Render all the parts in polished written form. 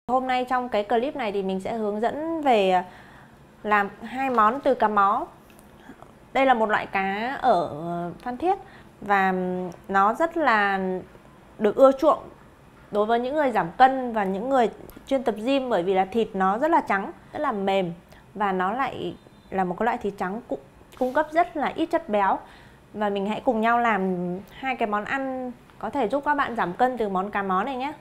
Hôm nay trong cái clip này thì mình sẽ hướng dẫn về làm hai món từ cá mó. Đây là một loại cá ở Phan Thiết và nó rất là được ưa chuộng đối với những người giảm cân và những người chuyên tập gym, bởi vì là thịt nó rất là trắng, rất là mềm và nó lại là một cái loại thịt trắng cung cấp rất là ít chất béo. Và mình hãy cùng nhau làm hai cái món ăn có thể giúp các bạn giảm cân từ món cá mó này nhé.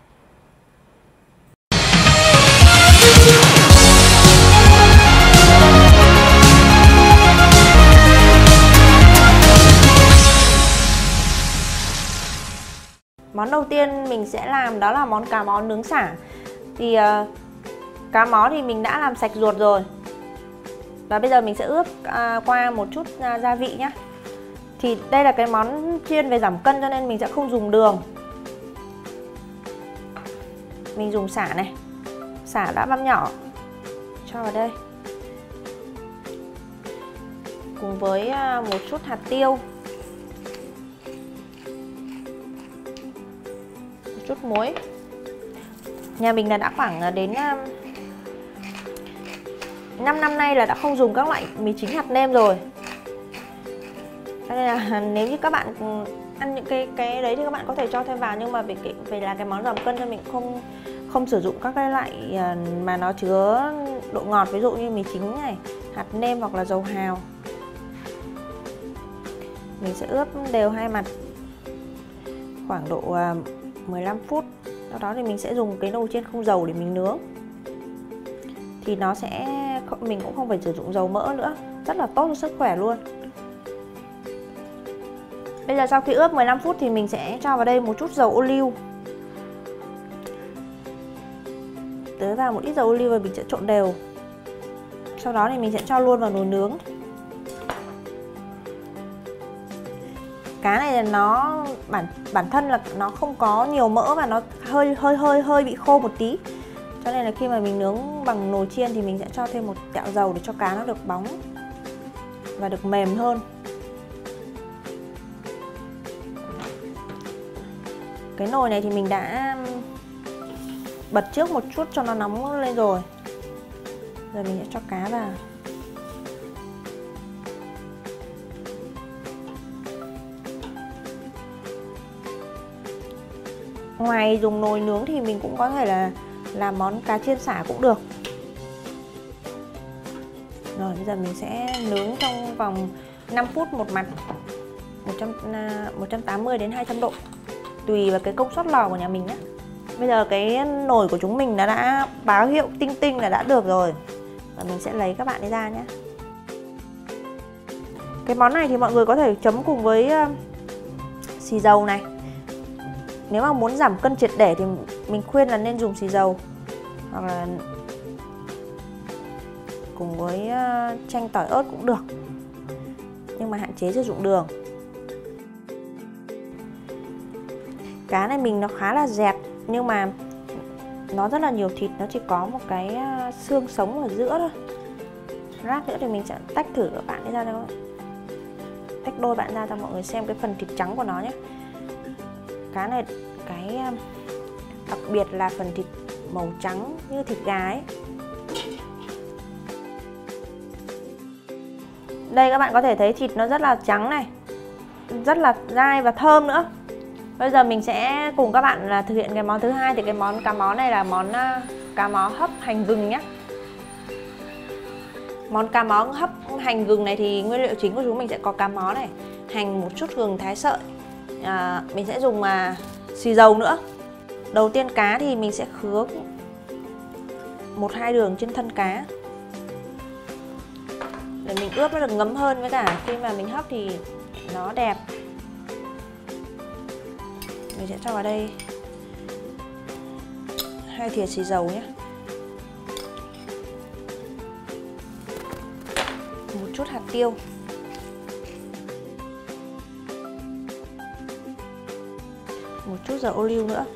Món đầu tiên mình sẽ làm đó là món cá mó nướng sả. Thì cá mó thì mình đã làm sạch ruột rồi. Và bây giờ mình sẽ ướp qua một chút gia vị nhé. Thì đây là cái món chuyên về giảm cân cho nên mình sẽ không dùng đường. Mình dùng sả này. Sả đã băm nhỏ, cho vào đây. Cùng với một chút hạt tiêu, chút muối. Nhà mình là đã khoảng đến 5 năm nay là đã không dùng các loại mì chính hạt nêm rồi. Cho nên là nếu như các bạn ăn những cái đấy thì các bạn có thể cho thêm vào, nhưng mà vì là cái món giảm cân cho mình không sử dụng các cái loại mà nó chứa độ ngọt, ví dụ như mì chính này, hạt nêm hoặc là dầu hào. Mình sẽ ướp đều hai mặt khoảng độ 15 phút. Sau đó thì mình sẽ dùng cái nồi chiên không dầu để mình nướng. Thì nó sẽ mình cũng không phải sử dụng dầu mỡ nữa, rất là tốt cho sức khỏe luôn. Bây giờ sau khi ướp 15 phút thì mình sẽ cho vào đây một chút dầu ô liu. Tưới vào một ít dầu ô liu và mình sẽ trộn đều. Sau đó thì mình sẽ cho luôn vào nồi nướng. Cá này là nó bản thân là nó không có nhiều mỡ và nó hơi bị khô một tí. Cho nên là khi mà mình nướng bằng nồi chiên thì mình sẽ cho thêm một tẹo dầu để cho cá nó được bóng và được mềm hơn. Cái nồi này thì mình đã bật trước một chút cho nó nóng lên rồi. Giờ mình sẽ cho cá vào. Ngoài dùng nồi nướng thì mình cũng có thể là làm món cá chiên xả cũng được. Rồi bây giờ mình sẽ nướng trong vòng 5 phút một mặt, 180 đến 200 độ, tùy vào cái công suất lò của nhà mình nhé. Bây giờ cái nồi của chúng mình đã báo hiệu tinh tinh là đã được rồi. Và mình sẽ lấy các bạn ấy ra nhé. Cái món này thì mọi người có thể chấm cùng với xì dầu này. Nếu mà muốn giảm cân triệt để thì mình khuyên là nên dùng xì dầu, hoặc là cùng với chanh tỏi ớt cũng được, nhưng mà hạn chế sử dụng đường. Cá này mình nó khá là dẹt, nhưng mà nó rất là nhiều thịt, nó chỉ có một cái xương sống ở giữa thôi. Lát nữa thì mình sẽ tách thử các bạn ra thôi. Tách đôi bạn ra cho mọi người xem cái phần thịt trắng của nó nhé. Cá này cái đặc biệt là phần thịt màu trắng như thịt gà ấy. Đây các bạn có thể thấy thịt nó rất là trắng này, rất là dai và thơm nữa. Bây giờ mình sẽ cùng các bạn là thực hiện cái món thứ hai. Thì cái món cá mó này là món cá mó hấp hành gừng nhé. Món cá mó hấp hành gừng này thì nguyên liệu chính của chúng mình sẽ có cá mó này, hành, một chút gừng thái sợi. Mình sẽ dùng xì dầu nữa. Đầu tiên cá thì mình sẽ khứa 1-2 đường trên thân cá để mình ướp nó được ngấm hơn, với cả khi mà mình hấp thì nó đẹp. Mình sẽ cho vào đây 2 thìa xì dầu nhé, một chút hạt tiêu, một chút dầu ô liu nữa.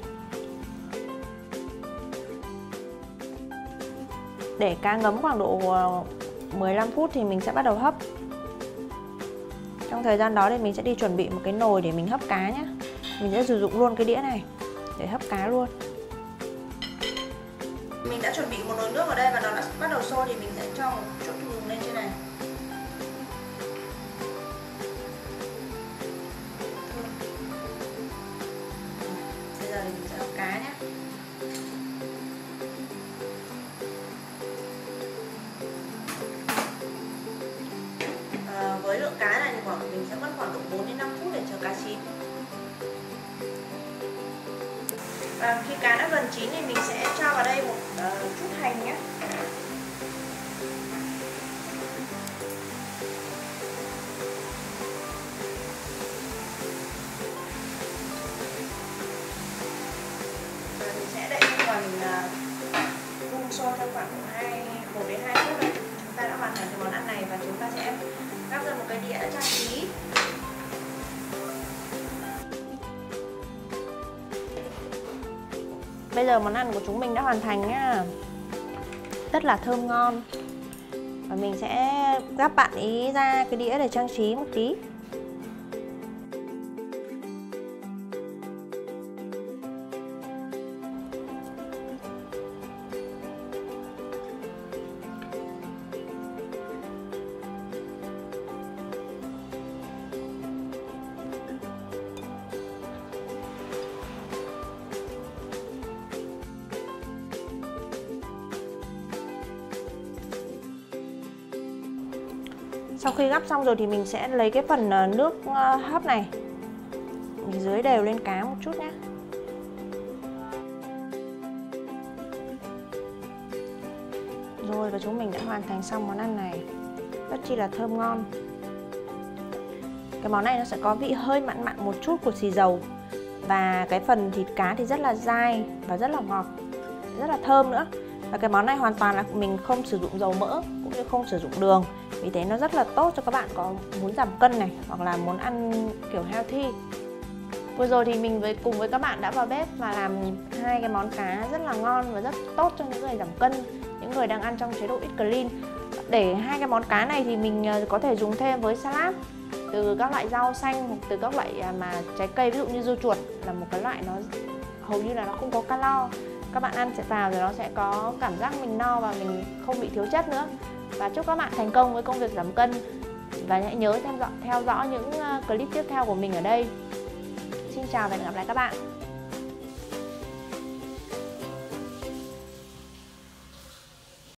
Để cá ngấm khoảng độ 15 phút thì mình sẽ bắt đầu hấp. Trong thời gian đó thì mình sẽ đi chuẩn bị một cái nồi để mình hấp cá nhé. Mình sẽ sử dụng luôn cái đĩa này để hấp cá luôn. mình đã chuẩn bị một nồi nước ở đây và nó đã bắt đầu sôi thì mình sẽ cho một chút gừng lên trên này. Bây giờ thì mình sẽ hấp cá nhé. Với lượng cá này thì mình sẽ mất khoảng độ 4 đến 5 phút để chờ cá chín. Và khi cá đã gần chín thì mình sẽ cho vào đây một chút hành nhé. Và mình sẽ đậy còn đun sôi trong khoảng 1 đến 2 phút thôi. Chúng ta đã hoàn thành cái món ăn này và chúng ta sẽ gắp ra một cái đĩa trang trí. Bây giờ món ăn của chúng mình đã hoàn thành nhá. Rất là thơm ngon. Và mình sẽ gắp bạn ý ra cái đĩa để trang trí một tí. Sau khi gắp xong rồi thì mình sẽ lấy cái phần nước hấp này mình dưới đều lên cá một chút nhé. Rồi và chúng mình đã hoàn thành xong món ăn này. Rất chi là thơm ngon. Cái món này nó sẽ có vị hơi mặn mặn một chút của xì dầu. Và cái phần thịt cá thì rất là dai và rất là ngọt, rất là thơm nữa. Và cái món này hoàn toàn là mình không sử dụng dầu mỡ cũng như không sử dụng đường. Vì thế nó rất là tốt cho các bạn có muốn giảm cân này hoặc là muốn ăn kiểu healthy. Vừa rồi thì mình cùng với các bạn đã vào bếp và làm hai cái món cá rất là ngon và rất tốt cho những người giảm cân, những người đang ăn trong chế độ eat clean. Để hai cái món cá này thì mình có thể dùng thêm với salad từ các loại rau xanh hoặc từ các loại mà trái cây, ví dụ như dưa chuột là một cái loại nó hầu như là nó không có calo. Các bạn ăn sẽ vào rồi nó sẽ có cảm giác mình no và mình không bị thiếu chất nữa. Và chúc các bạn thành công với công việc giảm cân. Và hãy nhớ theo dõi những clip tiếp theo của mình ở đây. Xin chào và hẹn gặp lại các bạn.